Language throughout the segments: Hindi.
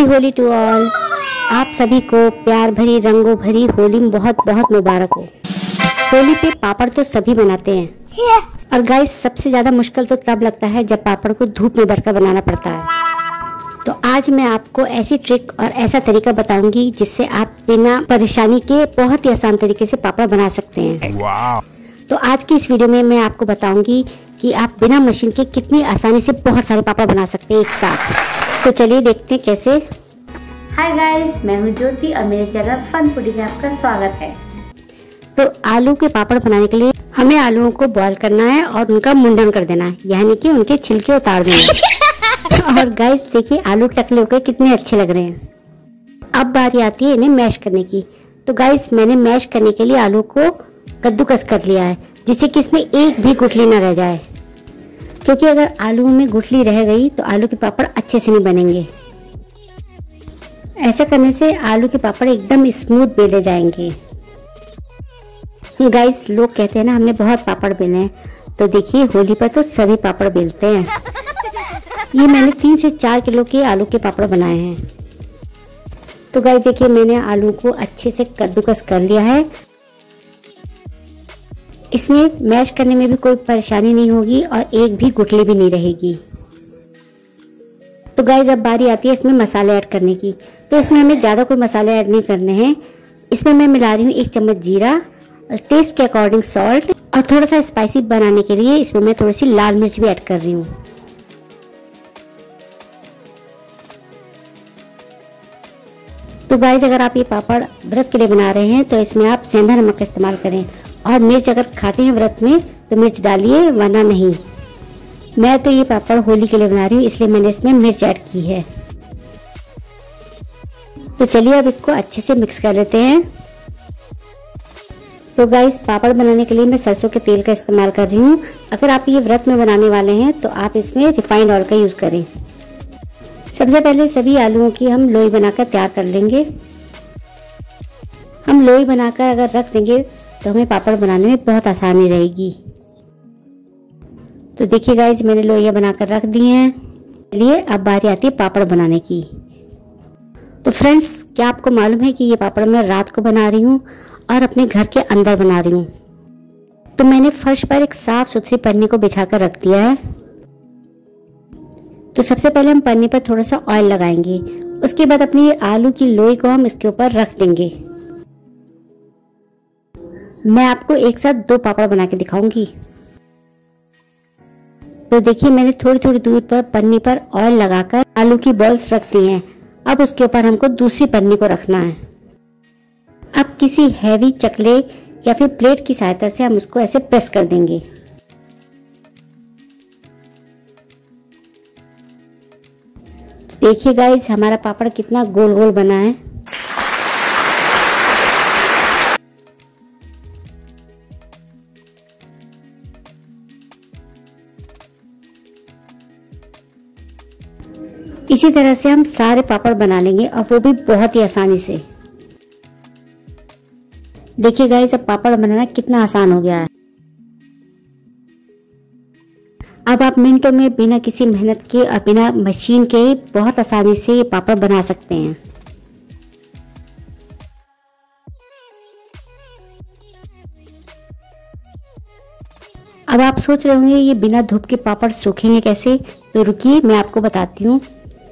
Happy Holi to all. आप सभी को प्यार भरी रंगों भरी होली बहुत बहुत मुबारक हो। होली पे पापड़ तो सभी बनाते हैं और गाइस सबसे ज्यादा मुश्किल तो तब लगता है जब पापड़ को धूप में भरकर बनाना पड़ता है। तो आज मैं आपको ऐसी ट्रिक और ऐसा तरीका बताऊंगी जिससे आप बिना परेशानी के बहुत ही आसान तरीके से पापड़ बना सकते हैं। तो आज की इस वीडियो में मैं आपको बताऊंगी कि आप बिना मशीन के कितनी आसानी से बहुत सारे पापड़ बना सकते हैं एक साथ। तो चलिए देखते हैं कैसे। हाय गाइस, मैं हूँ ज्योति और मेरे चैनल फन फूडी में आपका स्वागत है। तो आलू के पापड़ बनाने के लिए हमें आलूओं को बॉईल करना है और उनका मुंडन कर देना है, यानी कि उनके छिलके उतार देना है। और गाइस देखिए आलू टकले होकर कितने अच्छे लग रहे हैं। अब बारी आती है इन्हें मैश करने की। तो गाइस मैंने मैश करने के लिए आलू को कद्दूकस कर लिया है, जिससे कि इसमें एक भी गुठली न रह जाए, क्योंकि अगर आलू में गुठली रह गई तो आलू के पापड़ अच्छे से नहीं बनेंगे। ऐसा करने से आलू के पापड़ एकदम स्मूथ बेले जाएंगे। गाइस लोग कहते हैं ना हमने बहुत पापड़ बेले हैं, तो देखिए होली पर तो सभी पापड़ बेलते हैं। ये मैंने 3 से 4 किलो के आलू के पापड़ बनाए हैं। तो गाइस देखिए मैंने आलू को अच्छे से कद्दूकस कर लिया है। इसमें मैश करने में भी कोई परेशानी नहीं होगी और एक भी गुठली भी नहीं रहेगी। तो गाइस अब बारी आती है इसमें मसाले ऐड करने की। तो इसमें हमें ज़्यादा कोई मसाले ऐड नहीं करने हैं। इसमें मैं मिला रही हूँ 1 चम्मच जीरा, टेस्ट के अकॉर्डिंग सॉल्ट, और थोड़ा सा स्पाइसी बनाने के लिए इसमें मैं थोड़ी सी लाल मिर्च भी ऐड कर रही हूँ। तो गाइस अगर आप ये पापड़ व्रत के लिए बना रहे हैं तो इसमें आप सेंधा नमक का इस्तेमाल करें, और मिर्च अगर खाते हैं व्रत में तो मिर्च डालिए, वरना नहीं। मैं तो ये पापड़ होली के लिए बना रही हूँ, इसलिए मैंने इसमें मिर्च ऐड की है। तो चलिए अब इसको अच्छे से मिक्स कर लेते हैं। तो गाइस पापड़ बनाने के लिए मैं सरसों के तेल का इस्तेमाल कर रही हूँ। अगर आप ये व्रत में बनाने वाले हैं तो आप इसमें रिफाइंड ऑयल का यूज़ करें। सबसे पहले सभी आलूओं की हम लोई बनाकर तैयार कर लेंगे। हम लोई बनाकर अगर रख देंगे तो हमें पापड़ बनाने में बहुत आसानी रहेगी। तो देखिए गाइस मैंने लोइयां बनाकर रख दी हैं। चलिए अब बारी आती है पापड़ बनाने की। तो फ्रेंड्स क्या आपको मालूम है कि ये पापड़ मैं रात को बना रही हूँ और अपने घर के अंदर बना रही हूँ। तो मैंने फर्श पर एक साफ सुथरी पन्नी को बिछाकर रख दिया है। तो सबसे पहले हम पन्नी पर थोड़ा सा ऑयल लगाएंगे। उसके बाद अपनी आलू की लोई को हम इसके ऊपर रख देंगे। मैं आपको एक साथ 2 पापड़ बना के दिखाऊंगी। तो देखिए मैंने थोड़ी थोड़ी दूर पर पन्नी पर ऑयल लगाकर आलू की बॉल्स रख दी हैं। अब उसके ऊपर हमको दूसरी पन्नी को रखना है। अब किसी हैवी चकले या फिर प्लेट की सहायता से हम उसको ऐसे प्रेस कर देंगे। तो देखिए गाइस हमारा पापड़ कितना गोल गोल बना है। इसी तरह से हम सारे पापड़ बना लेंगे और वो भी बहुत ही आसानी से। देखिए गाइस अब पापड़ बनाना कितना आसान हो गया है। अब आप मिनटों में बिना किसी मेहनत के और बिना मशीन के बहुत आसानी से ये पापड़ बना सकते हैं। अब आप सोच रहे होंगे ये बिना धूप के पापड़ सूखेंगे कैसे, तो रुकिए मैं आपको बताती हूँ।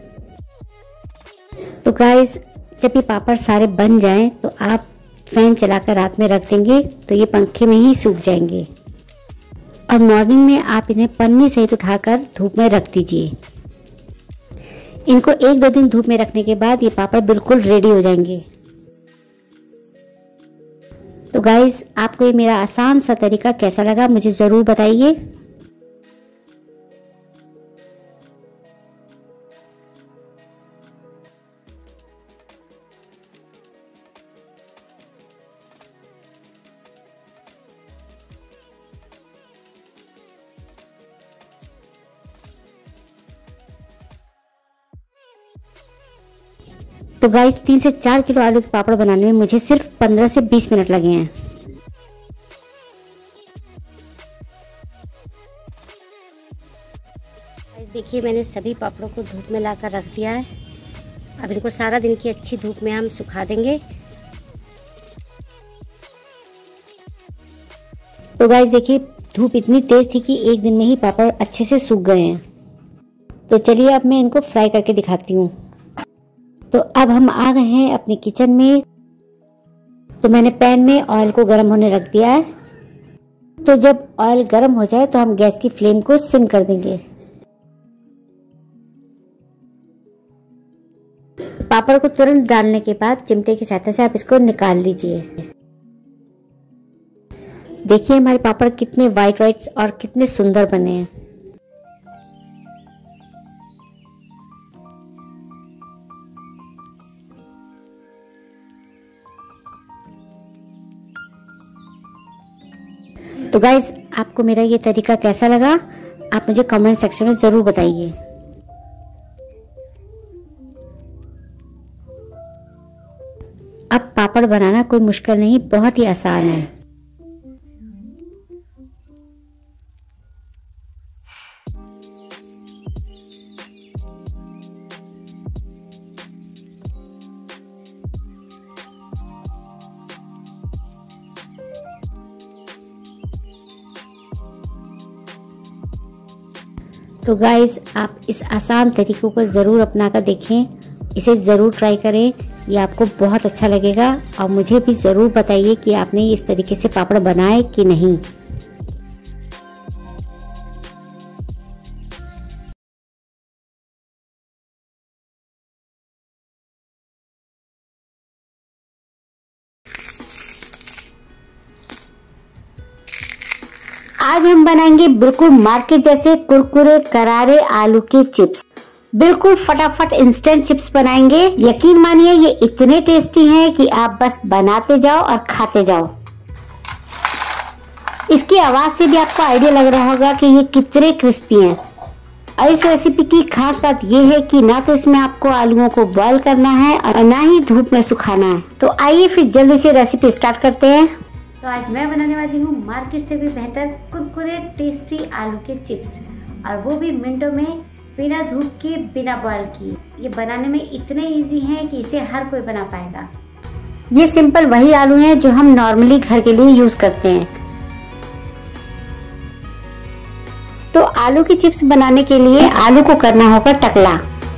तो गाइस जब ये पापड़ सारे बन जाएं तो आप फैन चलाकर रात में रख देंगे तो ये पंखे में ही सूख जाएंगे, और मॉर्निंग में आप इन्हें पन्नी सहित उठाकर धूप में रख दीजिए। इनको 1-2 दिन धूप में रखने के बाद ये पापड़ बिल्कुल रेडी हो जाएंगे। तो गाइस आपको ये मेरा आसान सा तरीका कैसा लगा मुझे ज़रूर बताइए। तो गाइस 3 से 4 किलो आलू के पापड़ बनाने में मुझे सिर्फ 15 से 20 मिनट लगे हैं। देखिए मैंने सभी पापड़ों को धूप में लाकर रख दिया है। अब इनको सारा दिन की अच्छी धूप में हम सुखा देंगे। तो गाइस देखिए, धूप इतनी तेज थी कि एक दिन में ही पापड़ अच्छे से सूख गए हैं। तो चलिए अब मैं इनको फ्राई करके दिखाती हूँ। तो अब हम आ गए हैं अपने किचन में। तो मैंने पैन में ऑयल को गर्म होने रख दिया है। तो जब ऑयल गर्म हो जाए तो हम गैस की फ्लेम को सिम कर देंगे। पापड़ को तुरंत डालने के बाद चिमटे की सहायता से आप इसको निकाल लीजिए। देखिए हमारे पापड़ कितने वाइट और कितने सुंदर बने हैं। तो गाइज, आपको मेरा ये तरीका कैसा लगा, आप मुझे कमेंट सेक्शन में जरूर बताइए। अब पापड़ बनाना कोई मुश्किल नहीं, बहुत ही आसान है। तो गाइस, आप इस आसान तरीकों को ज़रूर अपना कर देखें, इसे ज़रूर ट्राई करें, ये आपको बहुत अच्छा लगेगा। और मुझे भी ज़रूर बताइए कि आपने इस तरीके से पापड़ बनाए कि नहीं। आज हम बनाएंगे बिल्कुल मार्केट जैसे कुरकुरे करारे आलू के चिप्स। बिल्कुल फटाफट इंस्टेंट चिप्स बनाएंगे। यकीन मानिए ये इतने टेस्टी हैं कि आप बस बनाते जाओ और खाते जाओ। इसकी आवाज से भी आपको आइडिया लग रहा होगा कि ये कितने क्रिस्पी हैं। और इस रेसिपी की खास बात ये है कि ना तो इसमें आपको आलूओं को बॉईल करना है और ना ही धूप में सुखाना है। तो आइए फिर जल्दी से रेसिपी स्टार्ट करते हैं। तो आज मैं बनाने वाली हूँ मार्केट से भी बेहतर कुरकुरे टेस्टी आलू के चिप्स, और वो भी मिनटों में, बिना धूप के, बिना बॉयल किए। ये बनाने में इतने इजी हैं कि इसे हर कोई बना पाएगा। ये सिंपल वही आलू हैं जो हम नॉर्मली घर के लिए यूज करते हैं। तो आलू की चिप्स बनाने के लिए आलू को करना होगा टकला।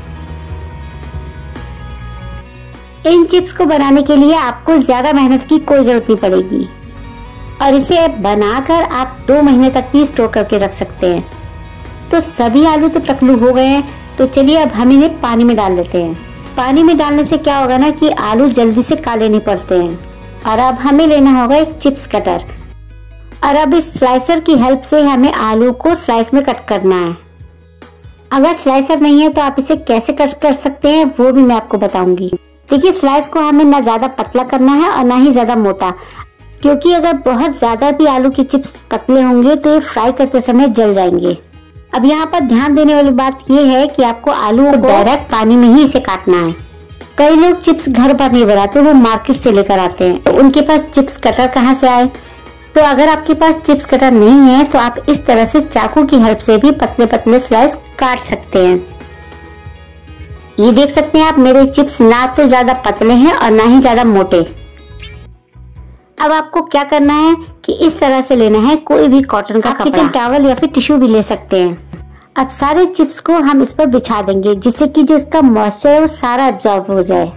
इन चिप्स को बनाने के लिए आपको ज्यादा मेहनत की कोई जरूरत नहीं पड़ेगी, और इसे बनाकर आप 2 महीने तक भी स्टोर करके रख सकते हैं। तो सभी आलू तो टकलू हो गए हैं। तो चलिए अब हम इन्हें पानी में डाल देते हैं। पानी में डालने से क्या होगा ना कि आलू जल्दी से काले नहीं पड़ते हैं। और अब हमें लेना होगा एक चिप्स कटर, और अब इस स्लाइसर की हेल्प से हमें आलू को स्लाइस में कट करना है। अगर स्लाइसर नहीं है तो आप इसे कैसे कट कर सकते हैं वो भी मैं आपको बताऊंगी। देखिए, स्लाइस को हमें ना ज्यादा पतला करना है और ना ही ज्यादा मोटा, क्योंकि अगर बहुत ज्यादा भी आलू की चिप्स पतले होंगे तो ये फ्राई करते समय जल जाएंगे। अब यहाँ पर ध्यान देने वाली बात ये है कि आपको आलू को डायरेक्ट पानी में ही इसे काटना है। कई लोग चिप्स घर पर नहीं बनाते, वो मार्केट से लेकर आते हैं। तो उनके पास चिप्स कटर कहाँ से आए? तो अगर आपके पास चिप्स कटर नहीं है तो आप इस तरह से चाकू की हेल्प से भी पतले पतले स्लाइस काट सकते हैं। ये देख सकते हैं आप, मेरे चिप्स ना तो ज्यादा पतले हैं और ना ही ज्यादा मोटे। अब आपको क्या करना है कि इस तरह से लेना है कोई भी कॉटन का किचन टॉवल या फिर टिश्यू भी ले सकते हैं। अब सारे चिप्स को हम इस पर बिछा देंगे, जिससे कि जो इसका मॉइस्चर है वो सारा एब्जॉर्ब हो जाए।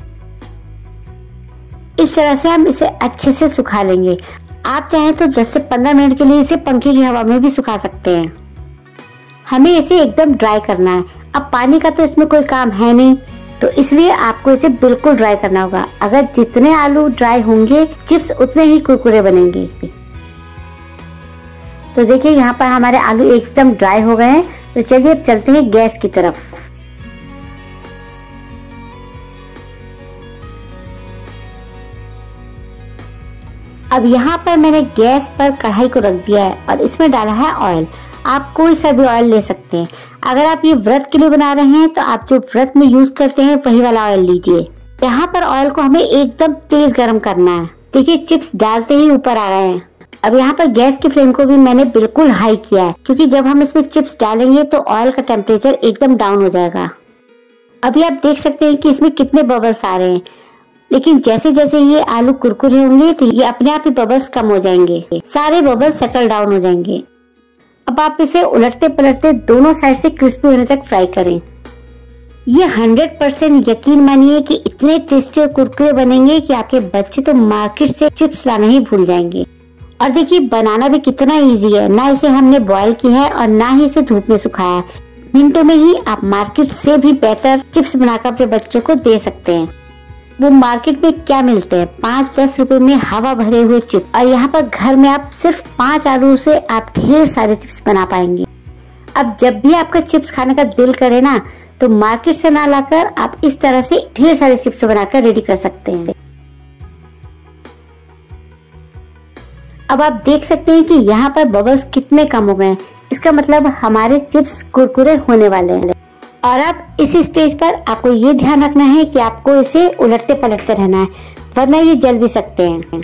इस तरह से हम इसे अच्छे से सुखा लेंगे। आप चाहे तो 10 से 15 मिनट के लिए इसे पंखे की हवा में भी सुखा सकते हैं। हमें इसे एकदम ड्राई करना है। अब पानी का तो इसमें कोई काम है नहीं, तो इसलिए आपको इसे बिल्कुल ड्राई करना होगा। अगर जितने आलू ड्राई होंगे चिप्स उतने ही कुरकुरे बनेंगे। तो देखिए, यहाँ पर हमारे आलू एकदम ड्राई हो गए हैं। तो चलिए अब चलते हैं गैस की तरफ। अब यहाँ पर मैंने गैस पर कढ़ाई को रख दिया है और इसमें डाला है ऑयल। आप कोई सा भी ऑयल ले सकते हैं। अगर आप ये व्रत के लिए बना रहे हैं तो आप जो व्रत में यूज करते हैं वही वाला ऑयल लीजिए। यहाँ पर ऑयल को हमें एकदम तेज गरम करना है। देखिए, चिप्स डालते ही ऊपर आ गए हैं। अब यहाँ पर गैस की फ्लेम को भी मैंने बिल्कुल हाई किया है, क्योंकि जब हम इसमें चिप्स डालेंगे तो ऑयल का टेम्परेचर एकदम डाउन हो जाएगा। अभी आप देख सकते हैं कि इसमें कितने बबल्स आ रहे हैं, लेकिन जैसे जैसे ये आलू कुरकुरे होंगे तो ये अपने आप ही बबल्स कम हो जाएंगे, सारे बबल्स सेटल डाउन हो जाएंगे। अब आप इसे उलटते पलटते दोनों साइड से क्रिस्पी होने तक फ्राई करें। ये 100% यकीन मानिए कि इतने टेस्टी और कुरकुरे बनेंगे कि आपके बच्चे तो मार्केट से चिप्स लाना ही भूल जाएंगे। और देखिए बनाना भी कितना इजी है, ना इसे हमने बॉईल किया है और ना ही इसे धूप में सुखाया है। मिनटों में ही आप मार्केट से भी बेहतर चिप्स बनाकर अपने बच्चों को दे सकते हैं। वो मार्केट में क्या मिलते हैं, 5-10 रुपए में हवा भरे हुए चिप्स, और यहाँ पर घर में आप सिर्फ 5 आलू से आप ढेर सारे चिप्स बना पाएंगे। अब जब भी आपका चिप्स खाने का दिल करे ना, तो मार्केट से ना लाकर आप इस तरह से ढेर सारे चिप्स बनाकर रेडी कर सकते हैं। अब आप देख सकते हैं कि यहाँ पर बबल्स कितने कम हो गए हैं, इसका मतलब हमारे चिप्स कुरकुरे होने वाले हैं। और अब इस स्टेज पर आपको ये ध्यान रखना है कि आपको इसे उलटते पलटते रहना है, वरना ये जल भी सकते हैं।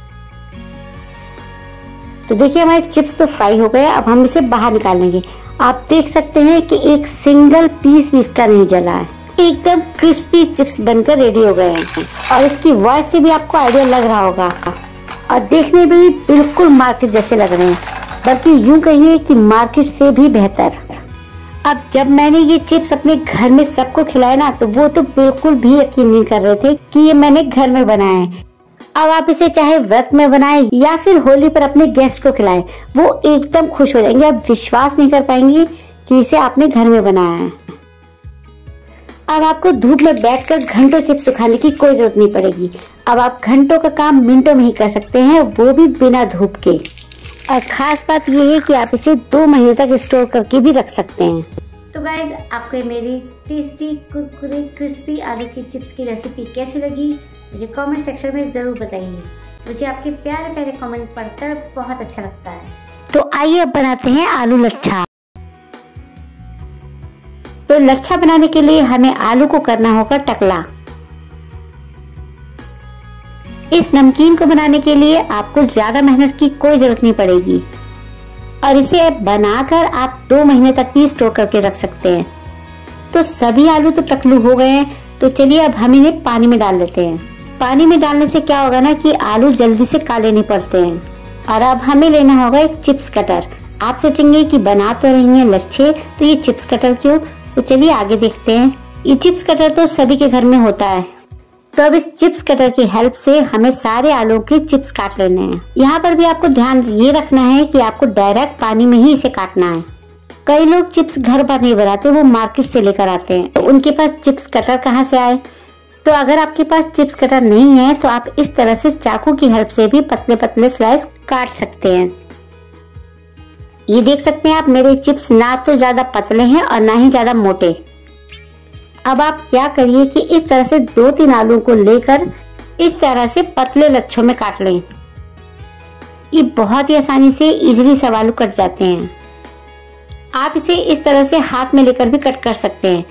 तो देखिए हमारे चिप्स तो फ्राई हो गए, अब हम इसे बाहर निकालेंगे। आप देख सकते हैं कि एक सिंगल पीस भी इसका नहीं जला है, एकदम क्रिस्पी चिप्स बनकर रेडी हो गए हैं। और इसकी वॉइस से भी आपको आइडिया लग रहा होगा, और देखने में भी बिल्कुल मार्केट जैसे लग रहे हैं, बल्कि यूं कहिए कि मार्केट से भी बेहतर। अब जब मैंने ये चिप्स अपने घर में सबको खिलाए ना, तो वो तो बिल्कुल भी यकीन नहीं कर रहे थे कि ये मैंने घर में बनाया है। अब आप इसे चाहे व्रत में बनाएं या फिर होली पर अपने गेस्ट को खिलाएं, वो एकदम खुश हो जाएंगे। आप विश्वास नहीं कर पाएंगे कि इसे आपने घर में बनाया है। अब आपको धूप में बैठकर घंटों चिप्स सुखाने की कोई जरूरत नहीं पड़ेगी। अब आप घंटों का काम मिनटों में ही कर सकते हैं, वो भी बिना धूप के। और खास बात ये है कि आप इसे 2 महीने तक स्टोर करके भी रख सकते हैं। तो गाइज, आपको मेरी टेस्टी कुरकुरे क्रिस्पी आलू की चिप्स की रेसिपी कैसी लगी मुझे कमेंट सेक्शन में जरूर बताइए। मुझे आपके प्यारे प्यारे कमेंट पढ़कर बहुत अच्छा लगता है। तो आइए अब बनाते हैं आलू लच्छा। तो लच्छा बनाने के लिए हमें आलू को करना होगा टकला। इस नमकीन को बनाने के लिए आपको ज्यादा मेहनत की कोई जरूरत नहीं पड़ेगी, और इसे बनाकर आप 2 महीने तक भी स्टोर करके रख सकते हैं। तो सभी आलू तो टकलू हो गए हैं, तो चलिए अब हम इन्हें पानी में डाल लेते हैं। पानी में डालने से क्या होगा ना कि आलू जल्दी से काले नहीं पड़ते हैं। और अब हमें लेना होगा एक चिप्स कटर। आप सोचेंगे कि बना तो रही हैं लच्छे, तो ये चिप्स कटर क्यों? तो चलिए आगे देखते हैं। ये चिप्स कटर तो सभी के घर में होता है। तो अब इस चिप्स कटर की हेल्प से हमें सारे आलू के चिप्स काट लेने हैं। यहाँ पर भी आपको ध्यान ये रखना है कि आपको डायरेक्ट पानी में ही इसे काटना है। कई लोग चिप्स घर पर नहीं बनाते, वो मार्केट से लेकर आते हैं, तो उनके पास चिप्स कटर कहाँ से आए? तो अगर आपके पास चिप्स कटर नहीं है तो आप इस तरह से चाकू की हेल्प से भी पतले पतले स्लाइस काट सकते हैं। ये देख सकते हैं आप, मेरे चिप्स ना तो ज्यादा पतले हैं और ना ही ज्यादा मोटे। अब आप क्या करिए कि इस तरह से 2-3 आलू को लेकर इस तरह से पतले लच्छों में काट लें। ये बहुत ही आसानी से इजीली सब आलू कट जाते हैं। आप इसे इस तरह से हाथ में लेकर भी कट कर सकते हैं,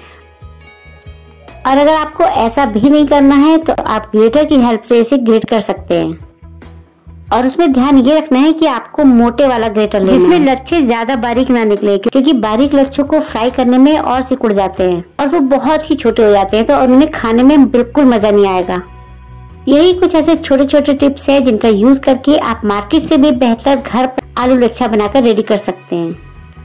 और अगर आपको ऐसा भी नहीं करना है तो आप ग्रेटर की हेल्प से इसे ग्रेट कर सकते हैं। और उसमें ध्यान ये रखना है कि आपको मोटे वाला ग्रेटर लेना है, जिसमें लच्छे ज्यादा बारीक ना निकले, क्योंकि बारीक लच्छों को फ्राई करने में और सिकुड़ जाते हैं और वो बहुत ही छोटे हो जाते हैं, तो उन्हें खाने में बिल्कुल मजा नहीं आएगा। यही कुछ ऐसे छोटे छोटे टिप्स है जिनका यूज करके आप मार्केट से भी बेहतर घर पर आलू लच्छा बनाकर रेडी कर सकते हैं।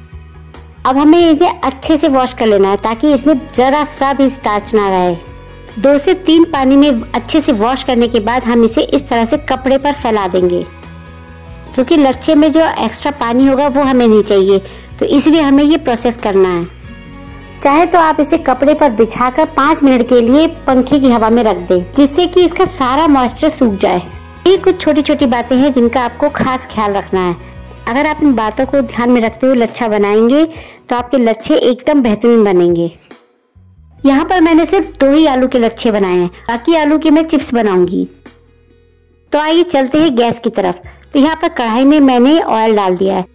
अब हमें इसे अच्छे से वॉश कर लेना है ताकि इसमें जरा सा भी स्टार्च ना रहे। 2 से 3 पानी में अच्छे से वॉश करने के बाद हम इसे इस तरह से कपड़े पर फैला देंगे, क्योंकि लच्छे में जो एक्स्ट्रा पानी होगा वो हमें नहीं चाहिए, तो इसलिए हमें ये प्रोसेस करना है। चाहे तो आप इसे कपड़े पर बिछाकर 5 मिनट के लिए पंखे की हवा में रख दें, जिससे कि इसका सारा मॉइस्चर सूख जाए। ये कुछ छोटी छोटी बातें हैं जिनका आपको खास ख्याल रखना है। अगर आप इन बातों को ध्यान में रखते हुए लच्छा बनाएंगे तो आपके लच्छे एकदम बेहतरीन बनेंगे। यहाँ पर मैंने सिर्फ 2 ही आलू के लच्छे बनाए हैं, बाकी आलू के मैं चिप्स बनाऊंगी। तो आइए चलते हैं गैस की तरफ। तो यहाँ पर कढ़ाई में मैंने ऑयल डाल दिया है।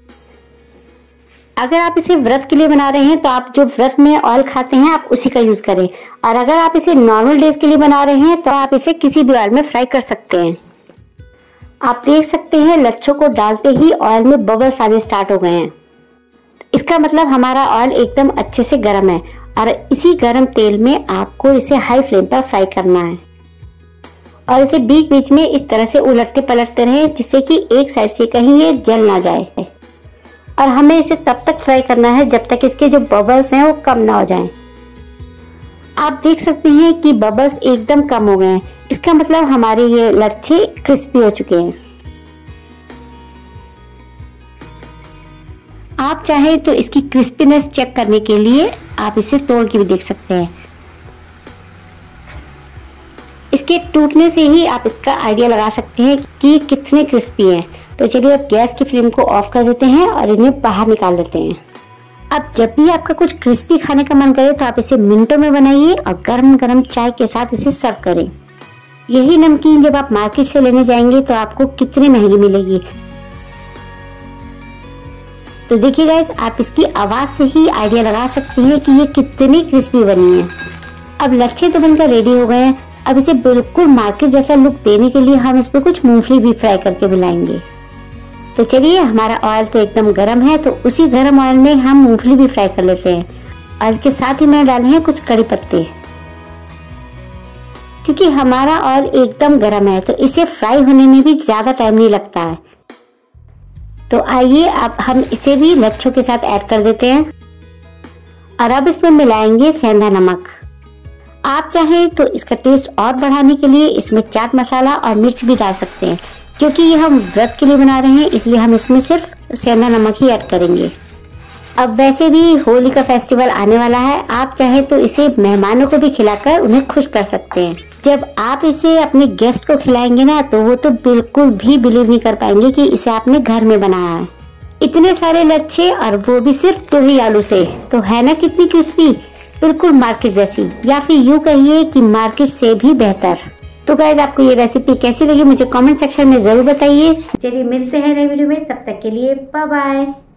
अगर आप इसे व्रत के लिए बना रहे हैं तो आप जो व्रत में ऑयल खाते हैं आप उसी का यूज करें, और अगर आप इसे नॉर्मल डेज के लिए बना रहे हैं तो आप इसे किसी भी ऑयल में फ्राई कर सकते हैं। आप देख सकते हैं लच्छों को डालते ही ऑयल में बबल्स आने स्टार्ट हो गए हैं। इसका मतलब हमारा ऑयल एकदम अच्छे से गर्म है। और इसी गरम तेल में आपको इसे हाई फ्लेम पर फ्राई करना है और इसे बीच बीच में इस तरह से उलटते पलटते रहें जिससे कि एक साइड से कहीं ये जल ना जाए। और हमें इसे तब तक फ्राई करना है जब तक इसके जो बबल्स हैं वो कम ना हो जाएं। आप देख सकते हैं कि बबल्स एकदम कम हो गए हैं, इसका मतलब हमारे ये लच्छे क्रिस्पी हो चुके हैं। आप चाहे तो इसकी क्रिस्पीनेस चेक करने के लिए आप इसे तोड़ के भी देख सकते हैं। इसके टूटने से ही आप इसका आइडिया लगा सकते हैं कि कितने क्रिस्पी हैं। तो चलिए अब गैस की फ्लेम को ऑफ कर देते हैं और इन्हें बाहर निकाल लेते हैं। अब जब भी आपका कुछ क्रिस्पी खाने का मन करे तो आप इसे मिनटों में बनाइए और गरम गरम चाय के साथ इसे सर्व करें। यही नमकीन जब आप मार्केट से लेने जाएंगे तो आपको कितनी महंगी मिलेगी। तो देखिए गाइस, आप इसकी आवाज से ही आइडिया लगा सकते हैं कि ये कितनी क्रिस्पी बनी है। अब लच्छे तो बनकर रेडी हो गए हैं। अब इसे बिल्कुल मार्केट जैसा लुक देने के लिए हम इसमें कुछ मूंगफली भी फ्राई करके मिलाएंगे। तो चलिए, हमारा ऑयल तो एकदम गर्म है, तो उसी गर्म ऑयल में हम मूंगफली भी फ्राई कर लेते हैं। और इसके साथ ही मैंने डाले हैं कुछ कड़ी पत्ते, क्योंकि हमारा ऑयल एकदम गर्म है तो इसे फ्राई होने में भी ज्यादा टाइम नहीं लगता है। तो आइए अब हम इसे भी लच्छों के साथ ऐड कर देते हैं। और अब इसमें मिलाएंगे सेंधा नमक। आप चाहें तो इसका टेस्ट और बढ़ाने के लिए इसमें चाट मसाला और मिर्च भी डाल सकते हैं। क्योंकि ये हम व्रत के लिए बना रहे हैं इसलिए हम इसमें सिर्फ सेंधा नमक ही ऐड करेंगे। अब वैसे भी होली का फेस्टिवल आने वाला है, आप चाहे तो इसे मेहमानों को भी खिलाकर उन्हें खुश कर सकते हैं। जब आप इसे अपने गेस्ट को खिलाएंगे ना तो वो तो बिल्कुल भी बिलीव नहीं कर पाएंगे कि इसे आपने घर में बनाया है। इतने सारे लच्छे और वो भी सिर्फ 2 ही आलू से, तो है ना कितनी क्रिस्पी, बिल्कुल मार्केट जैसी, या फिर यूँ कहिए कि मार्केट से भी बेहतर। तो गाइस, आपको ये रेसिपी कैसी लगी मुझे कमेंट सेक्शन में जरूर बताइए। चलिए मिलते हैं नई वीडियो में, तब तक के लिए बाय बाय।